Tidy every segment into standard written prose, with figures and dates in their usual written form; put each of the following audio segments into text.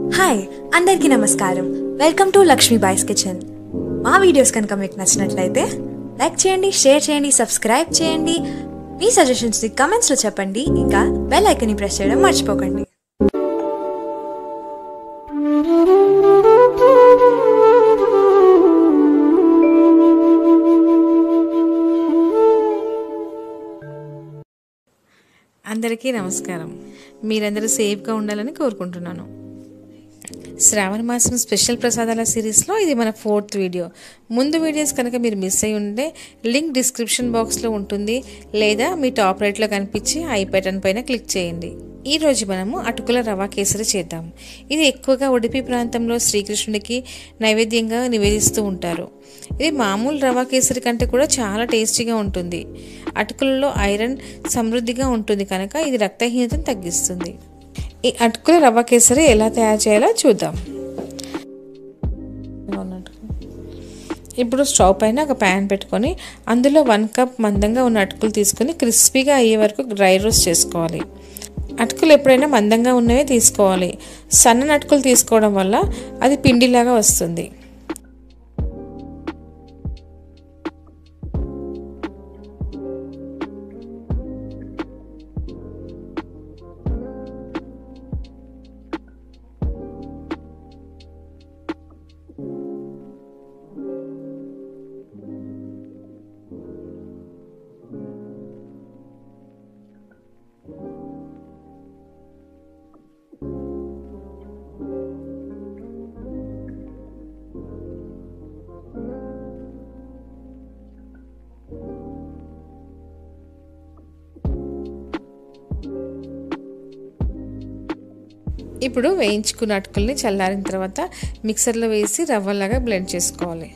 Hi అందరికీ నమస్కారం. Welcome to Lakshmi boys kitchen. మా వీడియోస్ కనుక మీకు నచ్చినట్లయితే లైక్ చేయండి, షేర్ చేయండి, సబ్స్క్రైబ్ చేయండి. మీ సజెషన్స్ని కమెంట్స్లో చెప్పండి. ఇంకా బెల్ ఐకాన్ని ప్రెస్ చేయడం మర్చిపోకండి. అందరికీ నమస్కారం. మీరందరూ సేఫ్గా ఉండాలని కోరుకుంటున్నాను. శ్రావణ మాసం స్పెషల్ ప్రసాదాల సిరీస్లో ఇది మన 4th వీడియో. ముందు వీడియోస్ కనుక మీరు మిస్ అయ్యి ఉంటే లింక్ డిస్క్రిప్షన్ బాక్స్లో ఉంటుంది, లేదా మీ టాప్ రైట్లో కనిపించి ఐ బటన్ పైన క్లిక్ చేయండి. ఈరోజు మనము అటుకుల రవా కేసరి చేద్దాం. ఇది ఎక్కువగా ఉడిపి ప్రాంతంలో శ్రీకృష్ణుడికి నైవేద్యంగా నివేదిస్తూ ఉంటారు. ఇది మామూలు రవా కేసరి కంటే కూడా చాలా టేస్టీగా ఉంటుంది. అటుకులలో ఐరన్ సమృద్ధిగా ఉంటుంది కనుక ఇది రక్తహీనతను తగ్గిస్తుంది. ఈ అటుకుల రవ్వ కేసరి ఎలా తయారు చేయాలో చూద్దాం. ఇప్పుడు స్టవ్ పైన ఒక ప్యాన్ పెట్టుకొని అందులో 1 కప్ మందంగా ఉన్న అటుకులు తీసుకొని క్రిస్పీగా అయ్యే వరకు డ్రై రోస్ట్ చేసుకోవాలి. అటుకులు ఎప్పుడైనా మందంగా ఉన్నవే తీసుకోవాలి. సన్న అటుకులు తీసుకోవడం వల్ల అది పిండిలాగా వస్తుంది. ఇప్పుడు వేయించుకున్న అటుకుల్ని చల్లారిన తర్వాత మిక్సర్లో వేసి రవ్వలాగా బ్లెండ్ చేసుకోవాలి.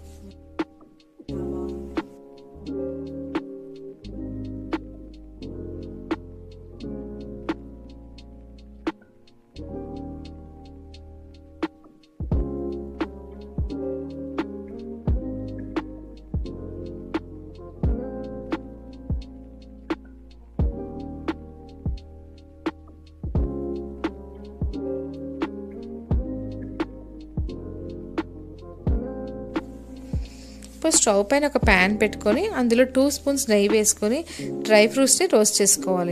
ఇప్పుడు స్టవ్ పైన ఒక ప్యాన్ పెట్టుకొని అందులో 2 స్పూన్స్ నెయ్యి వేసుకొని డ్రై ఫ్రూట్స్ని రోస్ట్ చేసుకోవాలి.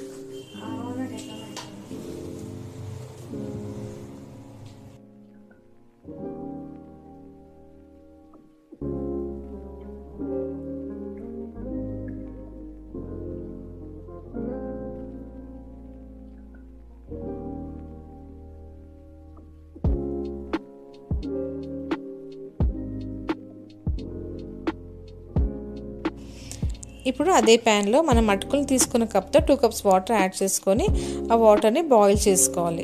ఇప్పుడు అదే ప్యాన్లో మనం అటుకులు తీసుకున్న కప్తో 2 కప్స్ వాటర్ యాడ్ చేసుకొని ఆ వాటర్ని బాయిల్ చేసుకోవాలి.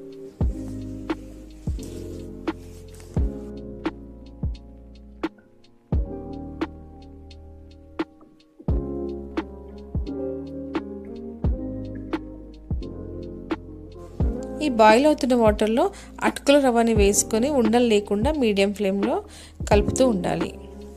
ఈ బాయిల్ అవుతున్న వాటర్లో అటుకుల రవ్వని వేసుకొని ఉండలు లేకుండా మీడియం ఫ్లేమ్లో కలుపుతూ ఉండాలి.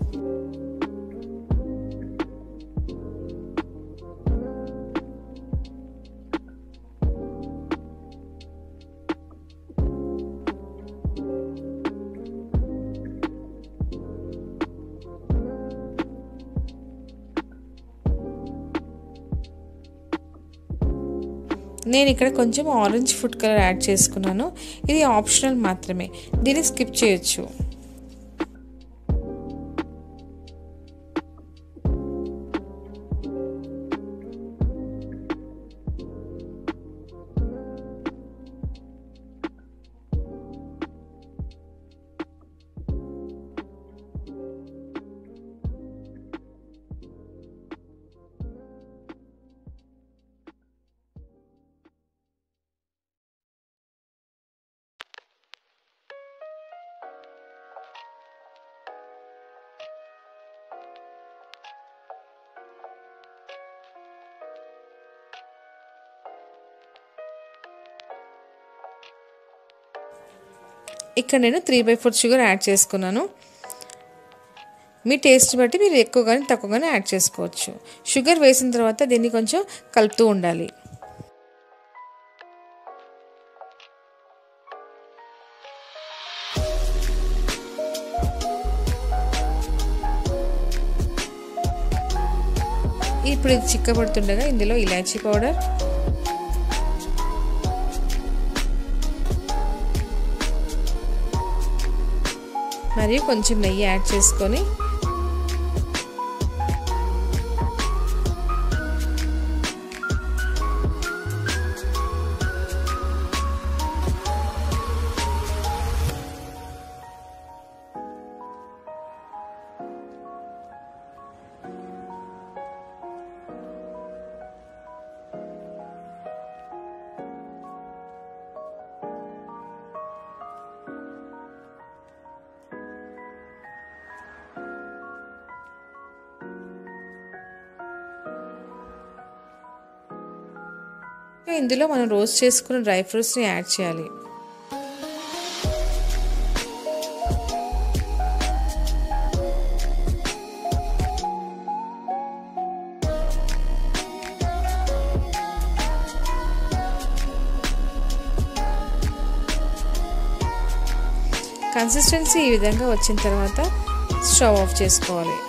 నేను ఇక్కడ కొంచెం ఆరెంజ్ ఫుడ్ కలర్ యాడ్ చేసుకున్నాను. ఇది ఆప్షనల్ మాత్రమే, దీన్ని స్కిప్ చేయొచ్చు. ఇక్కడ నేను 3/4 షుగర్ యాడ్ చేసుకున్నాను. మీ టేస్ట్ బట్టి మీరు ఎక్కువగానే తక్కువగానే యాడ్ చేసుకోవచ్చు. షుగర్ వేసిన తర్వాత దీన్ని కొంచెం కలుపుతూ ఉండాలి. ఇప్పుడు ఇది చిక్కబడుతుండగా ఇందులో ఇలాచీ పౌడర్, మరియు కొంచెం నెయ్యి యాడ్ చేసుకొని ఇందులో మనం రోస్ట్ చేసుకున్న డ్రై ఫ్రూట్స్ని యాడ్ చేయాలి. కన్సిస్టెన్సీ ఈ విధంగా వచ్చిన తర్వాత స్టవ్ ఆఫ్ చేసుకోవాలి.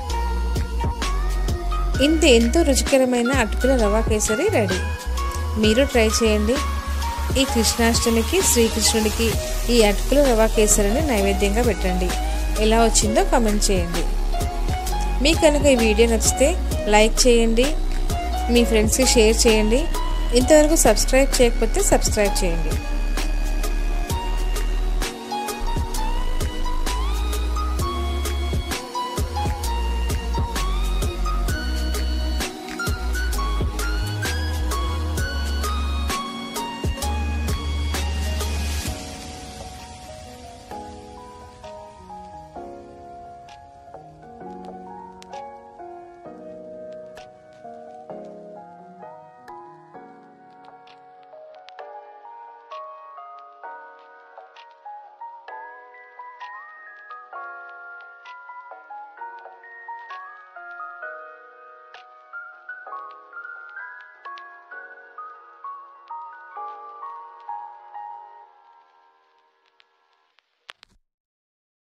ఇంత ఎంతో రుచికరమైన అటుకుల రవా కేసరి రెడీ. మీరు ట్రై చేయండి. ఈ కృష్ణాష్టమికి శ్రీకృష్ణుడికి ఈ అటుకుల రవా కేసరిని నైవేద్యంగా పెట్టండి. ఎలా వచ్చిందో కామెంట్ చేయండి. మీకు కనుక ఈ వీడియో నచ్చితే లైక్ చేయండి, మీ ఫ్రెండ్స్కి షేర్ చేయండి. ఇంతవరకు సబ్స్క్రైబ్ చేయకపోతే సబ్స్క్రైబ్ చేయండి.